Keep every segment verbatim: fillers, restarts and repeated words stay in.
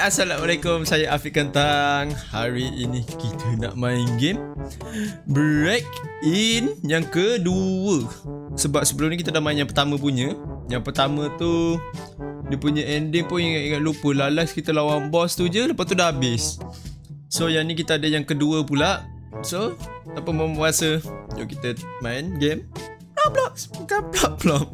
Assalamualaikum, saya Afiq Kentang. Hari ini kita nak main game Break In yang kedua. Sebab sebelum ni kita dah main yang pertama punya. Yang pertama tu dia punya ending pun ingat-ingat lupa. Lalas kita lawan boss tu je, lepas tu dah habis. So yang ni kita ada yang kedua pula. So tanpa membuang masa, jom kita main game Roblox. Bukan plop-plop.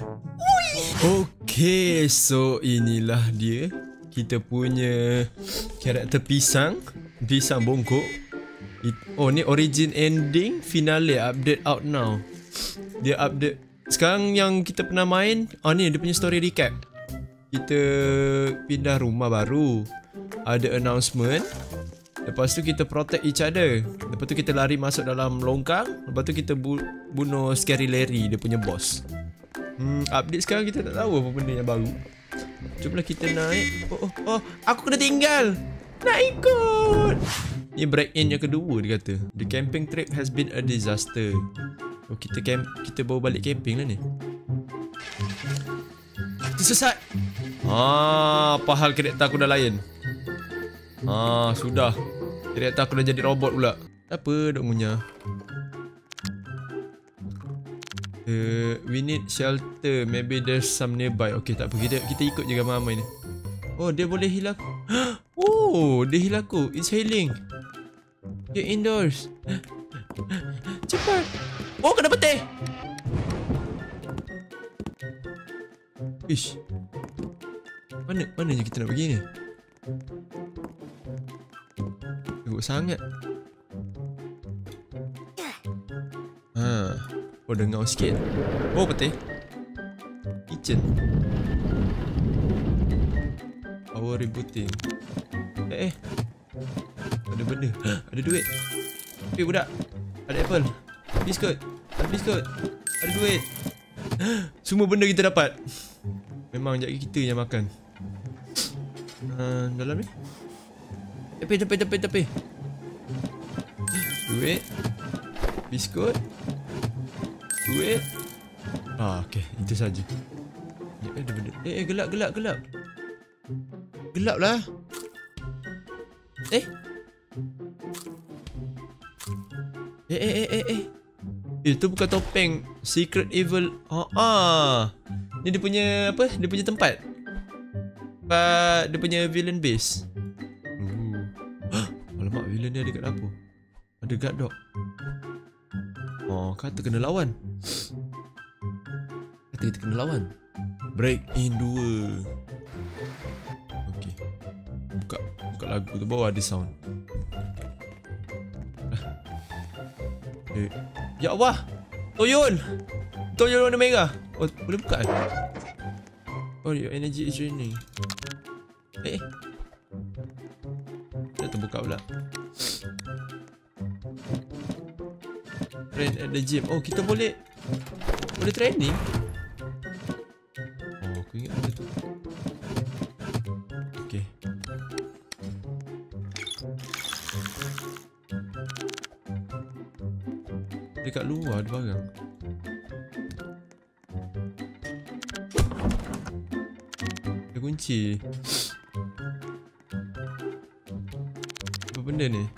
Okay, so inilah dia, kita punya karakter pisang. Pisang bongkok. Oh, ni origin ending finale update out now. Dia update sekarang yang kita pernah main. Oh ni dia punya story recap. Kita pindah rumah baru, ada announcement. Lepas tu kita protect each other. Lepas tu kita lari masuk dalam longkang. Lepas tu kita bu bunuh Scary Larry, dia punya boss. Hmm, update sekarang kita tak tahu apa benda yang baru. Jomlah kita naik. Oh, oh, oh, aku kena tinggal. Nak ikut. Ni break in yang kedua dia kata. The camping trip has been a disaster. Oh, kita camp, kita bawa balik camping lah ni. Tersesat. Ah, apa hal kereta aku dah lain. Ah, sudah. Kereta aku dah jadi robot pula. Apa dok munya? Uh, we need shelter. Maybe there's some nearby. Okay, tak apa. Kita, kita ikut je ramai-ramai ni. Oh, dia boleh heal aku. Oh, dia heal aku. It's healing. Get indoors. Cepat. Oh, kena petik. Ish. Mana, mananya kita nak pergi ni? Teruk sangat. Haa. Oh, dengar sikit. Oh, betul. Kitchen. Power rebooting. Eh, eh. Ada benda. Ada duit. Eh, budak. Ada apple. Biskut. Ada biskut. Ada duit. Semua benda kita dapat. Memang sekejap kita yang makan. Uh, dalam ni. Tepi, tepi, tepi, tepi. Duit. Biskut. Duit. Ah, okey, itu saja. Ya, ada benda. Eh, eh, gelap, gelap, gelap. Gelap lah. Eh. Eh, eh, eh, eh, eh. Itu bukan topeng Secret Evil. Ah, ah. Ni dia punya apa? Dia punya tempat. Tempat dia punya villain base. Uh. Alamak, villain dia ada kat dapur. Ada guard dog. Oh, kata kena lawan. Kata kita kena lawan. Break in dua. Okey. Buka buka lagu tu, bawah ada sound. Eh. Ya Allah. Toyol. Toyol warna merah. Oh, boleh buka kan? Oh, your energy is draining. Eh. Dah terbuka pula. Train at the gym. Oh, kita boleh boleh training. Oh, aku ingat ada tu. Okay. Dekat luar ada barang. Ada kunci. Apa benda ni?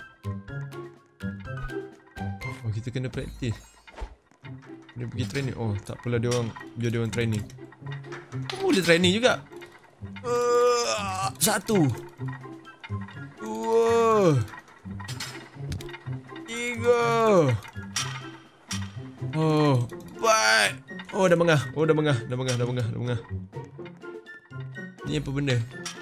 Oh, kita kena praktis. Dia pergi training. Oh, tak apalah, dia orang biar dia orang training. Oh, boleh training juga. Uh, satu. Dua. Tiga. Oh, empat. Oh, dah mengah. Oh, dah mengah. Dah mengah, dah mengah, dah mengah. Ni apa benda?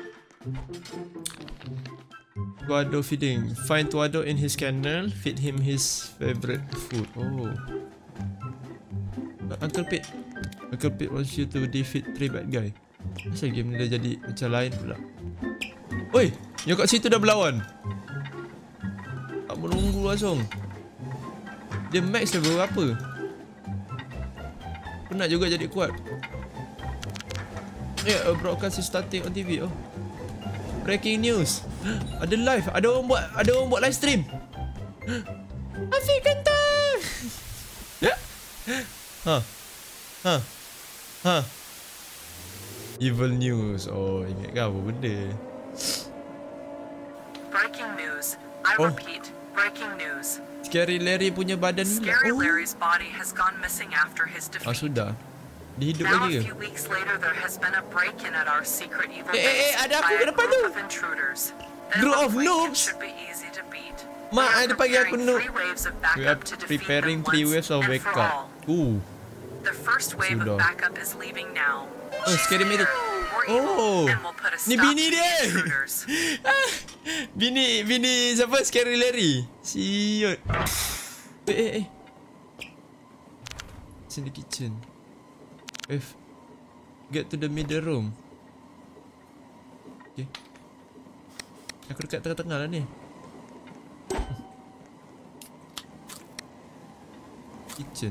Tuado feeding. Find Tuado in his kennel. Feed him his favorite food. Oh. Uncle Pete. Uncle Pete wants you to defeat three bad guy. Asal game ni dah jadi macam lain pula. Oi, yang kat situ dah berlawan. Tak menunggu langsung. Dia max level berapa? Penat juga jadi kuat. Yeah, a broadcast is starting on T V. Oh. Breaking news. Ada live, ada orang buat ada orang buat live stream. Afiq Kentang. Ya. Ha. Ha. Ha. Evil news. Oh, ingat ke apa benda? Breaking news. I Oh. repeat, breaking news. Scary Larry punya badan ni. Scary Oh. Larry's body has gone missing after his Ah, defeat. sudah. Dia hidup Now, a lagi ke? few weeks later, there has been a break-in at our secret evil Eh, eh, eh, base ada aku by ke a depan group tu. of intruders. They Group look of like it noobs? should be easy to beat. Mak, We are ada pagi aku preparing noob. three waves of We are backup to defeat preparing them three once waves of and for backup. all. Ooh. The first wave Sudah. of backup is leaving now. Oh, She's Scary Mary. more evil Oh. and will put a Ni stop bini to the dia. intruders. Ah, bini, bini siapa? Scary Larry. Siut. Eh, eh, eh. It's in the kitchen. F. Get to the middle room. Okay. Aku dekat tengah-tengah lah ni. Kitchen.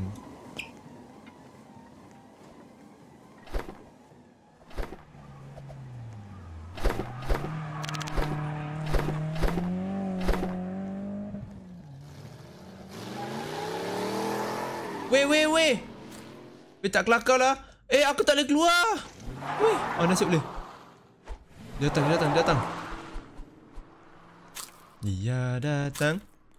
Weh, weh, weh. Weh, tak kelakar lah. Eh, aku tak boleh keluar. Weh. Oh, nasib boleh. Dia datang, dia datang, dia datang. Dia datang.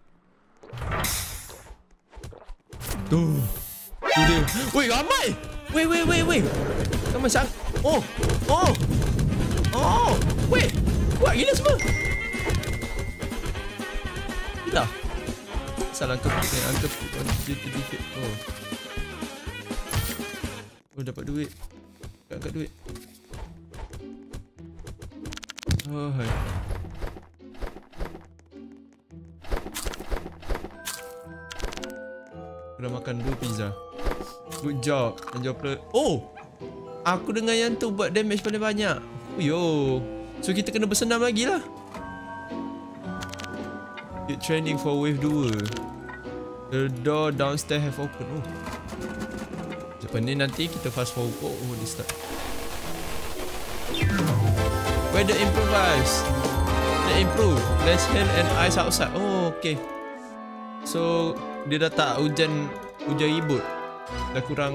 Tuh. Tu dia. Weh, ramai. Weh, weh, weh, weh. Ramai sang. Oh. Oh. Oh. Weh. Kuat gila semua. Gila. Salah angka putih. Angka putih. Oh. Oh, dapat duit. Angkat duit. Oh, hai. Aku dah makan dua pizza. Good job. Dan jawab play. Oh! Aku dengan yang tu buat damage paling banyak. Oh, yo. So kita kena bersenam lagi lah. Get training for wave two. The door downstairs have open. Oh. Lepas ni nanti kita fast forward. Oh, oh dia start. Weather improvise. Dia improve. Less hail and ice outside. Oh, okay. So dia dah tak hujan hujan ribut. Dah kurang.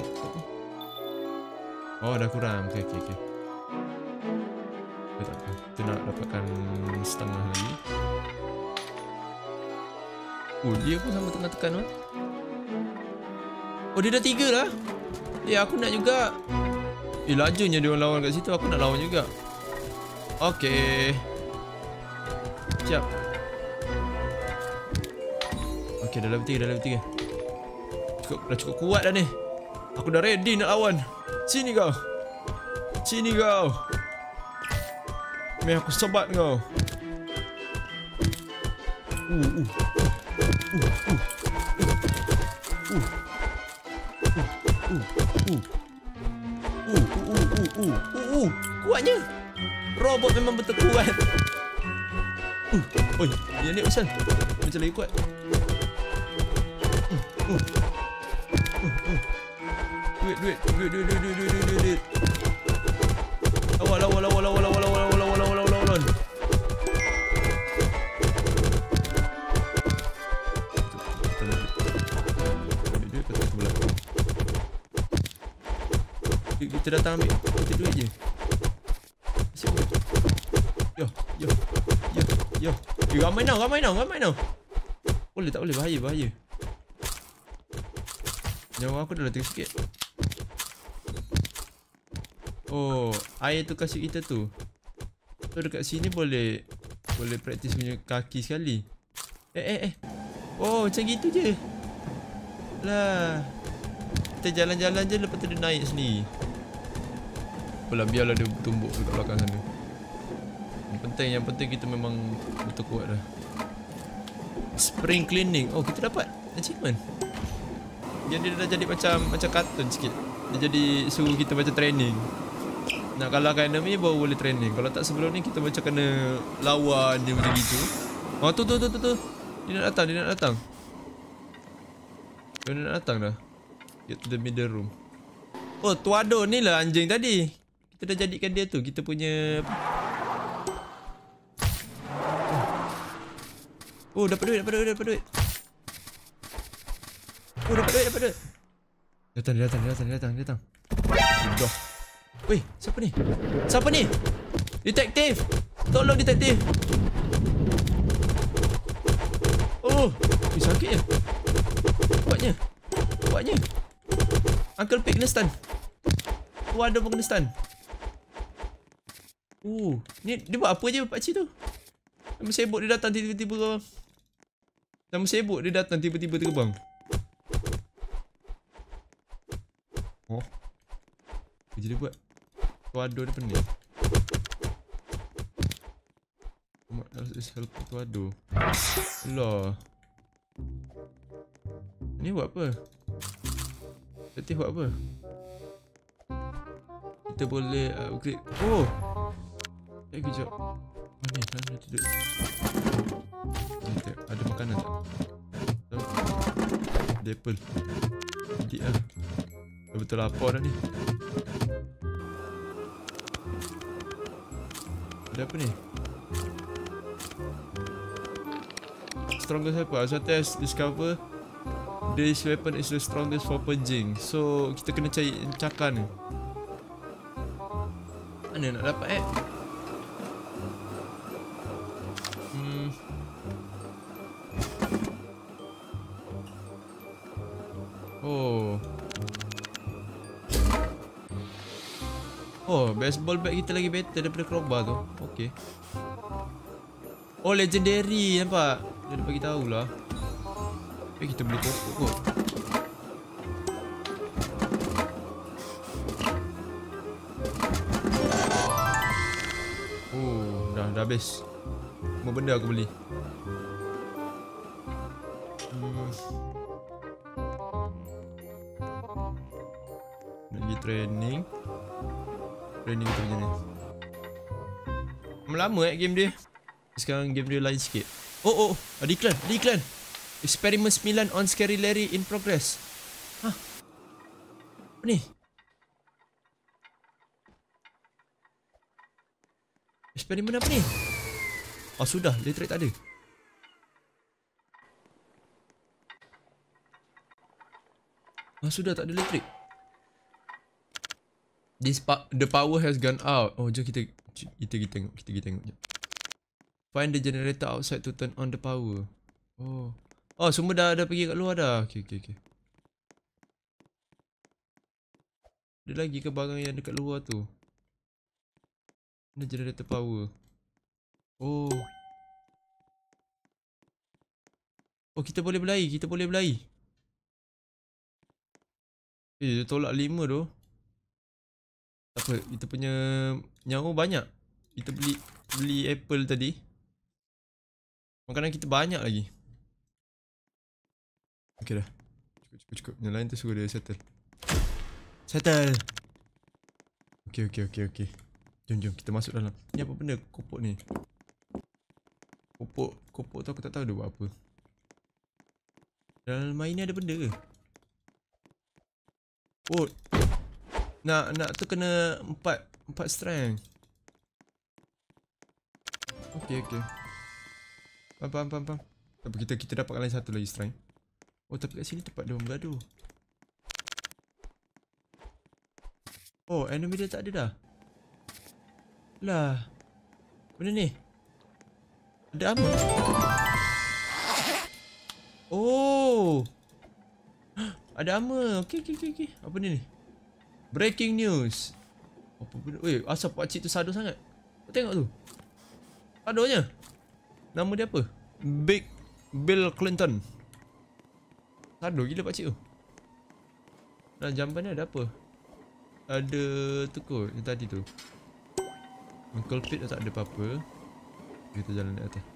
Oh, dah kurang. Okay, okay, okay. Tak apa. Kita nak dapatkan setengah lagi. Oh, dia pun sama tengah tekan lah. Oh, dia dah tiga lah. Eh, aku nak juga. Eh, lajunya dia orang lawan kat situ. Aku nak lawan juga. Okay. Siap. Okay, dah level tiga, dah level tiga. Cukup, dah cukup kuat dah ni. Aku dah ready nak lawan. Sini kau. Sini kau. Meh aku sebat kau. Uh, uh. Uh, uh. Uh. Uh. Uh. Uh. Uh, uh, uh, uh, uh, uh, uh. Kuatnya. Robot memang betul kuat. Uh. Oi, dia ni pasal macam lagi kuat. Uh. Uh. Uh. Uh. Duit, duit, duit, duit, duit, duit, duit, duit, duit. Lawan, lawan, lawan, lawan, lawan, lawan, lawan, lawan, lawan, lawan, lawan. Kita datang ambil. Kita duit je. Yo, yo, yo, yo. Eh, ramai now, ramai now, ramai now. Boleh tak boleh? Bahaya, bahaya. Nyawa aku dah tinggal sikit. Oh, air tu kasih kita tu. So dekat sini boleh boleh praktis punya kaki sekali. Eh eh eh. Oh, macam gitu je. Lah. Kita jalan-jalan je lepas tu dia naik sendiri. Apalah, biarlah dia tumbuk dekat belakang sana. Yang penting, yang penting kita memang betul kuat dah. Spring cleaning. Oh, kita dapat achievement. Jadi dia dah jadi macam macam kartun sikit. Dia jadi suruh kita macam training. Nak kalahkan enemy baru boleh training. Kalau tak sebelum ni kita macam kena lawan dia macam gitu. Oh, tu tu tu tu tu. Dia nak datang, dia nak datang. Dia nak datang dah. Get to the middle room. Oh, Tuado ni lah anjing tadi. Kita dah jadikan dia tu. Kita punya apa? Oh, dapat duit, dapat duit, dapat duit. Oh, dapat duit, dapat duit. Datang, dia datang, dia datang, dia datang, dia datang. Sudah. Weh, siapa ni? Siapa ni? Detektif. Tolong detektif. Oh, eh, sakitnya. Kuatnya. Kuatnya. Uncle Pig kena stun. Waduh pun kena stun. Uh, ni dia buat apa je pakcik tu? Nama sibuk dia datang tiba-tiba kau. Nama sibuk dia datang tiba-tiba terbang. Oh. Apa je dia buat? Tuado dia pening. Mak harus help Tuado. Alah. Ni buat apa? Letih buat apa? Kita boleh upgrade. Oh. Eh kejap. Mana ni? Sana tidur. Kita ada makanan tak? Tak. Ada apple. Jadi ah. Dah betul lapar dah ni. Ada apa ni? Strongest weapon. Asal test discover this weapon is the strongest for purging. So kita kena cari cakar ni. Mana nak dapat eh? Hmm. Oh. Oh, baseball bat kita lagi better daripada crowbar tu. Okay. Oh, legendary, nampak? Dia dah bagi tahulah. Eh, kita boleh pokok kot. Oh, dah dah habis. Semua benda aku beli. Hmm. Nak pergi training. Training tu macam ni. Lama eh game dia. Sekarang game dia lain sikit. Oh oh, ada iklan, ada iklan. Experiment sembilan on Scary Larry in progress. Hah? Apa ni? Eksperimen apa ni? Oh sudah, elektrik tak ada. Oh sudah tak ada elektrik. This pa the power has gone out. Oh jom kita kita kita tengok, kita kita tengok jom. Find the generator outside to turn on the power. Oh. Oh semua dah dah pergi kat luar dah. Okey okey okey. Ada lagi ke barang yang dekat luar tu? Mana generator power? Oh. Oh kita boleh berlari, kita boleh berlari. Eh dia tolak lima tu. Tak apa, kita punya nyawa banyak. Kita beli beli apple tadi. Makanan kita banyak lagi. Okey dah. Cukup cukup cukup. Yang lain tu suruh dia settle. Settle. Okey okey okey okey. Jom jom kita masuk dalam. Ni apa benda kopok ni? Kopok kopok tu aku tak tahu dia buat apa. Dalam main ni ada benda ke? Oh. Nak nak tu kena empat empat strength. Okey okey. Pam pam pam pam. Tapi kita kita dapatkan lagi satu lagi strength. Oh tapi kat sini tempat dia bergaduh. Oh enemy dia tak ada dah. Lah. Benda ni. Ada apa? Oh. Ada armor. Okey okey okey okey. Apa ni ni? Breaking news. Apa benda? Weh, asal pakcik tu sado sangat? Kau tengok tu. Sadonya. Nama dia apa? Big Bill Clinton. Sado gila pakcik tu. Nah, jamban ni ada apa? Ada tu kot yang tadi tu. Uncle Pete tak ada apa-apa. Kita jalan naik atas.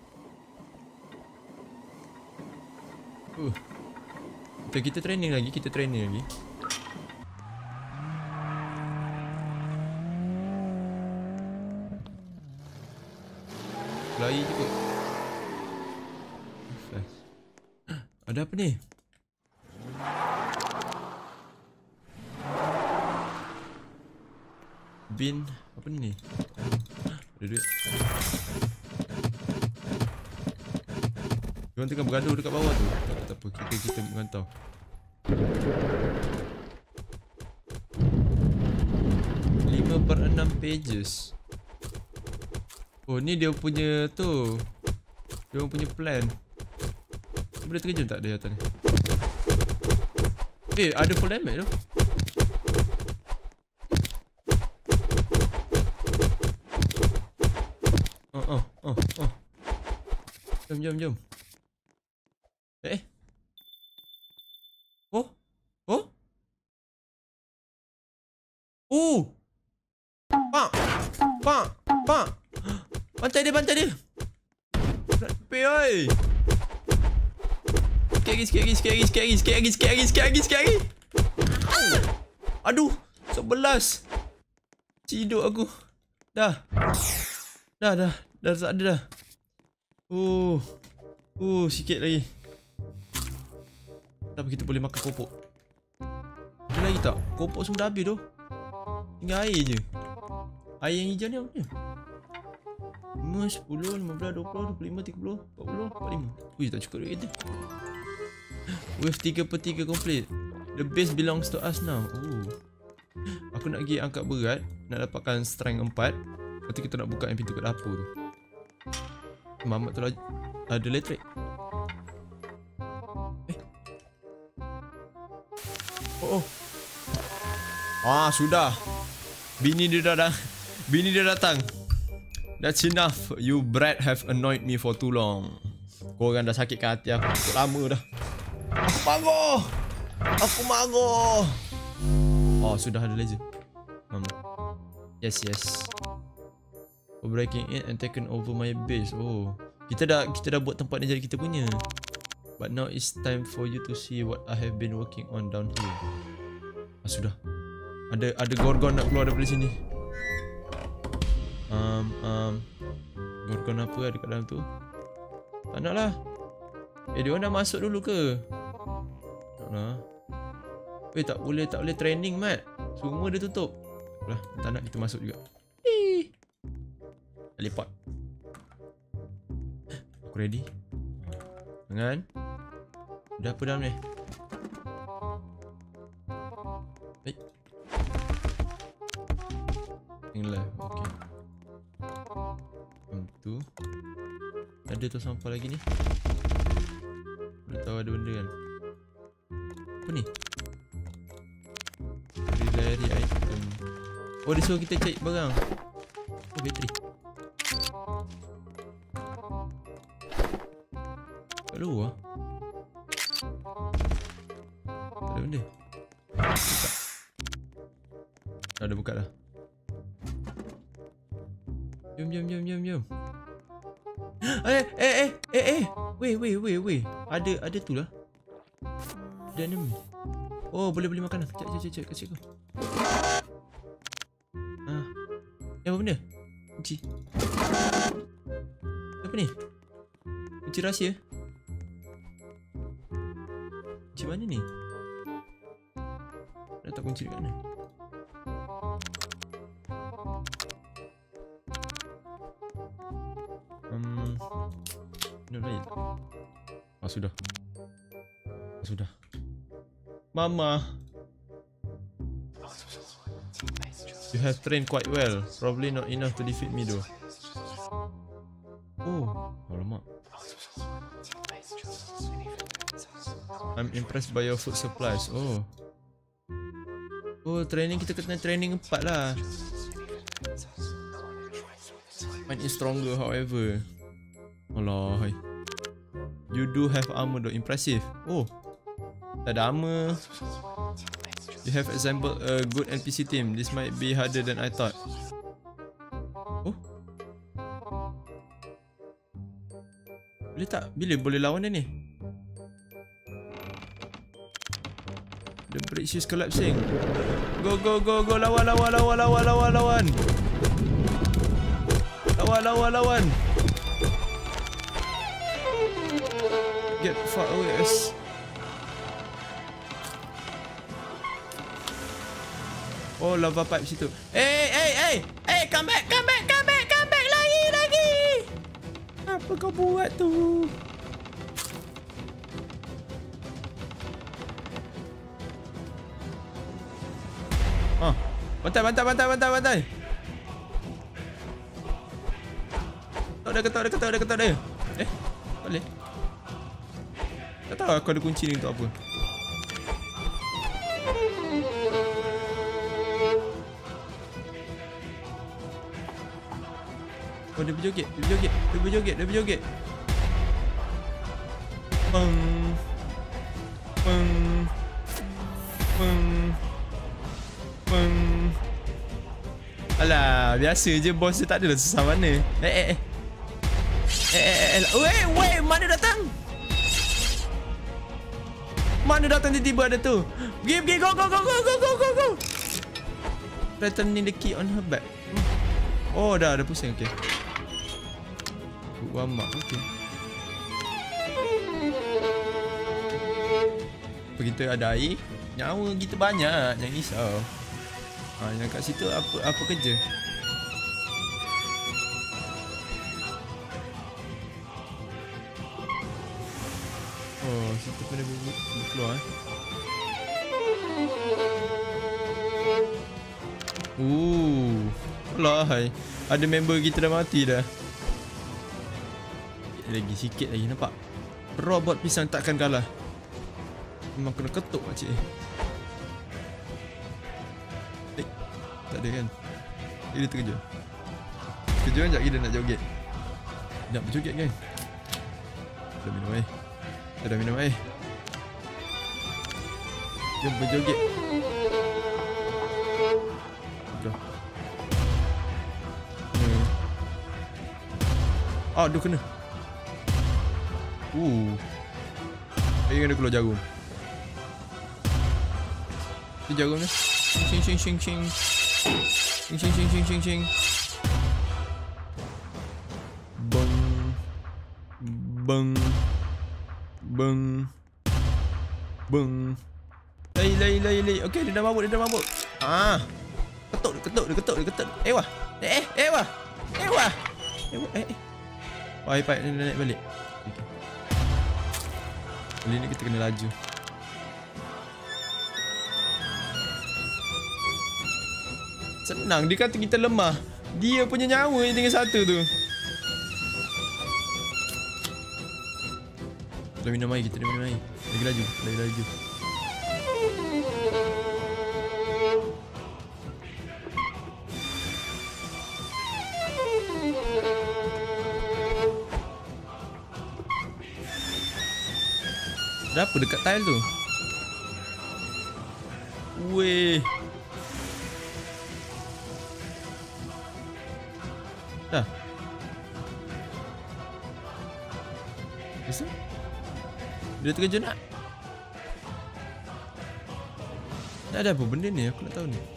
Uh. Okay, kita training lagi, kita training lagi. Lari je kot. Ada apa ni? Bin apa ni ni? Ada duit. Diorang tengah bergaduh dekat bawah tu. Tak apa, tak apa. Kita kita mengantau. lima per enam pages. Oh ni dia punya tu. Dia punya plan. Boleh terjun tak dia atas ni? Eh, ada full damage tu. Oh, oh, oh, oh. Jom, jom, jom. Eh. Oh. Oh. Oh. Pak. Pak. Pak. Bantai dia, bantai dia. Rampai, oi. Sikit lagi, sikit lagi, sikit lagi, sikit lagi, sikit lagi, sikit lagi, sikit lagi, sikit lagi. Aduh, sebelas. Ciduk aku. Dah. Dah, dah. Dah tak ada dah. Oh. Oh, sikit lagi. Tapi kita boleh makan kopok. Ada lagi tak? Kopok semua dah habis tu. Tinggal air je. Air yang hijau ni apa ni? lima, sepuluh, lima belas, dua puluh, dua puluh lima, tiga puluh, empat puluh, empat puluh lima. Ui, tak cukup duit kita. Wave tiga per tiga complete. The base belongs to us now. Oh. Aku nak pergi angkat berat. Nak dapatkan strength empat. Lepas tu kita nak buka yang pintu kat dapur tu. Mamat tu lah ada elektrik. Eh. Oh, oh. Ah, sudah. Bini dia dah dah. Bini dia datang. That's enough. You brat have annoyed me for too long. Korang dah sakitkan hati aku cukup lama dah. Aku marah. Aku marah. Oh, sudah ada laser. Um. Yes, yes. For breaking in and taken over my base. Oh, kita dah kita dah buat tempat ni jadi kita punya. But now it's time for you to see what I have been working on down here. Ah, sudah. Ada ada gorgon nak keluar daripada sini. Um, um, gorgon apa ada kat dalam tu? Tak nak lah. Eh, dia orang dah masuk dulu ke? Tak nak. Eh, tak boleh, tak boleh training, Mat. Semua dia tutup. Lah, tak nak kita masuk juga. Hii. Teleport. Aku ready. Tangan. Ada apa dalam ni? Eh. Tinggal. Okay. Yang tu. Ada tu sampah lagi ni. Boleh tahu ada benda kan? Apa ni? Relay item. Oh, dia suruh kita cek barang. Oh, bateri. Kat luar. Tak ada benda. Buka. Dah ada buka dah. Jom, jom, jom, jom, jom. Eh, eh, eh, eh, eh. Weh, weh, weh, weh. Ada, ada tu lah. Ada enemy. Oh, boleh beli makanan. Cek, cek, cek, cek, cek kau. Ah. Eh, apa benda? Kunci. Apa ni? Kunci rahsia. Kunci mana ni? Letak kunci dekat mana? Hmm. Ini lain tak? Ah, sudah. Ah, sudah. Mama. You have trained quite well. Probably not enough to defeat me though. Oh, alamak. I'm impressed by your food supplies. Oh. Oh, training kita kena training empat lah. Mine is stronger however. Alah, hai. You do have armor though. Impressive. Oh. Tak ada armor. You have assembled a good N P C team. This might be harder than I thought. Oh. Boleh tak? Bila boleh lawan dia ni? The bridge is collapsing. Go, go, go, go. Lawan, lawan, lawan, lawan, lawan, lawan. Lawan, lawan, lawan. Get far away as. Oh, lava pipe situ. Eh, eh, eh, eh, come back, come back, come back, come back lagi, lagi. Apa kau buat tu? Ah, bantai, bantai, bantai, bantai, bantai. Ketok dia, ketok dia, ketok dia, ketok dia. Eh, tak boleh. Tak tahu aku ada kunci ni untuk apa. Oh, dia berjoget, dia berjoget, dia berjoget, dia berjoget. Peng. Peng. Peng. Peng. Alah, biasa je bos dia, tak adalah susah mana. Eh, eh, eh. Eh, eh, eh. Weh, weh, mana datang? Mana datang tiba-tiba ada tu? Pergi, pergi, go, go, go, go, go, go, go, go. Returning the key on her back. Oh, dah, dah pusing, okay. Warm up, okay. Apa kita ada air? Nyawa kita banyak, jangan risau. Ha, yang kat situ apa apa kerja? Oh, situ pun dia boleh keluar eh. Ooh. Alah, hai. Ada member kita dah mati dah. Lagi sikit lagi, nampak? Robot pisang takkan kalah. Memang kena ketuk makcik. Eh, tak ada kan? Eh, dia terkejut. Terkejut kan, sekejap kita nak joget. Nak berjoget kan? Dah minum air. Kita dah minum air. Jom berjoget. Jom. Hmm. Oh, aduh kena. Uh. Dia kena keluar jarum. Itu jarum ni. Sing sing sing sing. Sing sing sing sing sing sing. Bang. Bang. Bang. Bang. Lay lay lay lay. Okey, dia dah mabuk, dia dah mabuk. Ah. Ketuk, ketuk, dia ketuk, dia ketuk. Eh wah. Eh eh eh wah. Eh wah. Eh wah. Eh eh. Wah, iPad ni naik balik. Okay. Kali ni kita kena laju. Senang, dia kata kita lemah. Dia punya nyawa je tinggal satu tu. Dah minum air, kita dah minum air. Lagi laju, lagi laju. Dah apa dekat tile tu? Weh. Dah. Bisa? Dia terkejut nak? Dah ada apa benda ni? Aku nak tahu ni.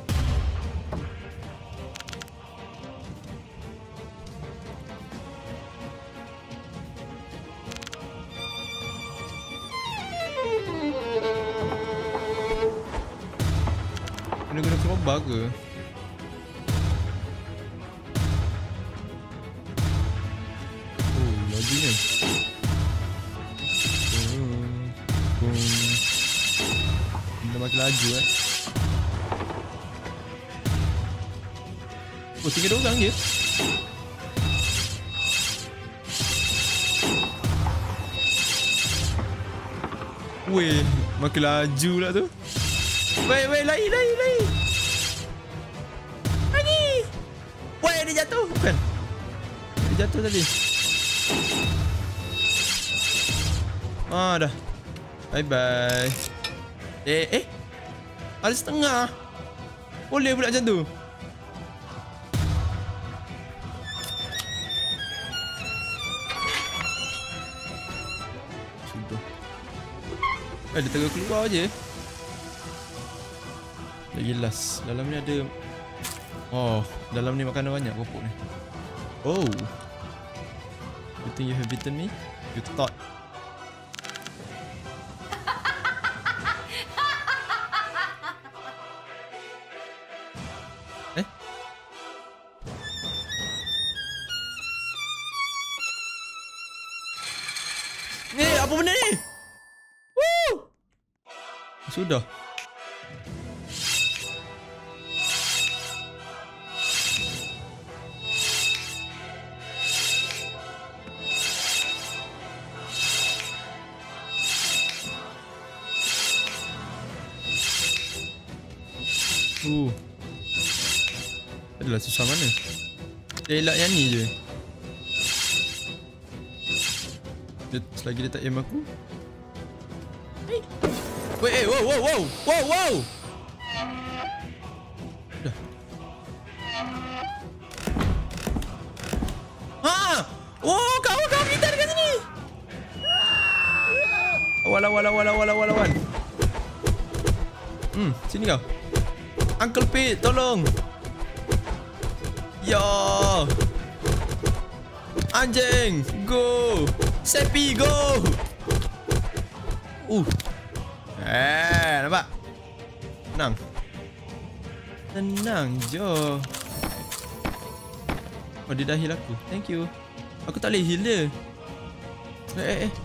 Kena guna crowbar ke? Oh, lajunya. Boom. Boom. Benda makin laju eh. Oh, tinggal dua orang je. Weh, makin laju lah tu. Weh, weh, lari, lari, lari. Lari. Weh, dia jatuh. Bukan. Dia jatuh tadi. Ah, dah. Bye-bye. Eh, eh. Ada setengah. Boleh pula macam tu. Sudah. Eh, dia tengah keluar je. Lagi last. Dalam ni ada. Oh, dalam ni makanan banyak popok ni. Oh. You think you have beaten me? You thought. Eh? Ni apa benda ni? Woo! Sudah. Uh. Adalah susah mana? Dia elak yang ni je. Dia, selagi dia tak aim aku. Hey. Wait, hey, wow, wow, wow, wow, wow. Dah. Ha! Oh, kawan-kawan kita dekat sini. Awal, awal, awal, awal, awal, awal. Hmm, sini kau. Uncle Pete, tolong. Ya. Anjing, go. Sepi, go. Uh. Eh, nampak? Tenang. Tenang je. Oh, dia dah heal aku. Thank you. Aku tak boleh heal dia. Eh, eh, eh.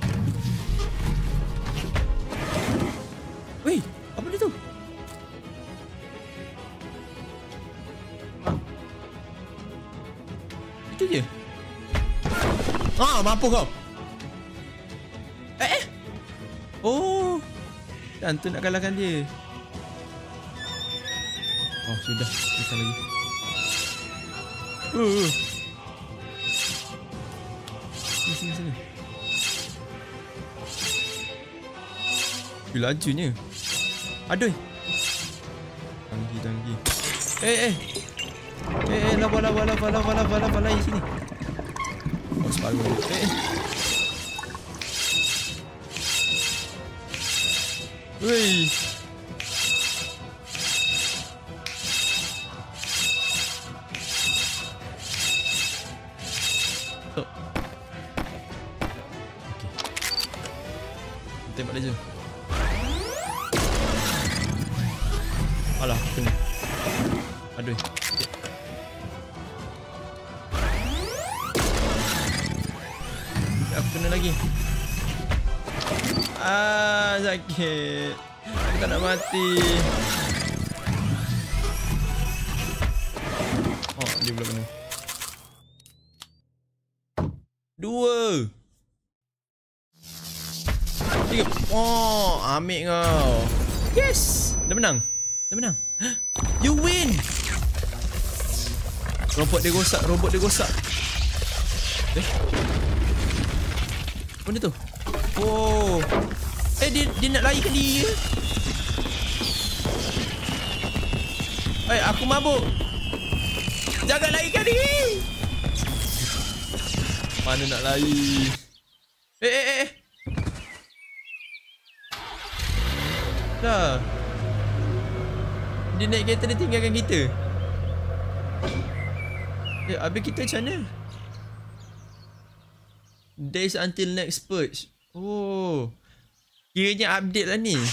Weh, apa dia tu? Itu je. Ah, mampu kau. Eh, eh. Oh. Dan tu nak kalahkan dia. Oh, sudah. Bukan lagi. Uh. Sini, sini, sini. Bila lajunya. Aduh. Tanggi, tanggi. Eh, eh. Eh, eh, lava, lava, lava, lava, lava, lava, lagi sini. Oh, separuh. Eh, eh. Wei. Oh. Okay. Tembak dia je. Alah, kena. Aduh. Okay. Aku kena lagi. Ah, sakit. Aku tak nak mati. Oh, dia pula kena. Dua. Tiga. Oh, ambil kau. Yes. Dah menang. Dah menang. You win. Robot dia rosak. Robot dia rosak. Eh. Apa dia tu? Oh. Eh, dia, dia nak lari ke dia. Eh, aku mabuk. Jangan lari ke dia. Mana nak lari. Eh, eh, eh. Dah. Dia naik kereta, dia tinggalkan kita. Eh, habis kita macam mana? Days until next purge. Oh. Kiranya update lah ni.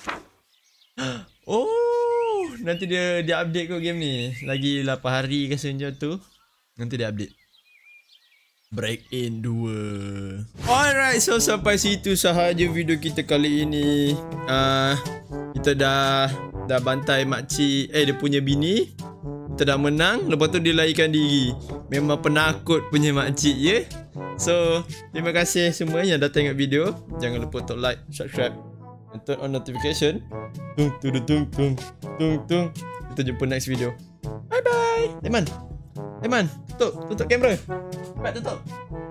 Oh. Nanti dia dia update kot game ni. Lagi lapan hari ke macam tu. Nanti dia update. Break in dua. Alright, so sampai situ sahaja video kita kali ini. uh, Kita dah Dah bantai makcik. Eh, dia punya bini. Kita dah menang. Lepas tu dia larikan diri. Memang penakut punya makcik, ya. Yeah? So, terima kasih semua yang dah tengok video. Jangan lupa untuk like, subscribe and turn on notification. Tung tung tung tung tung tung. Kita jumpa next video. Bye bye. Teman. Teman, tutup, tutup kamera. Cepat tutup.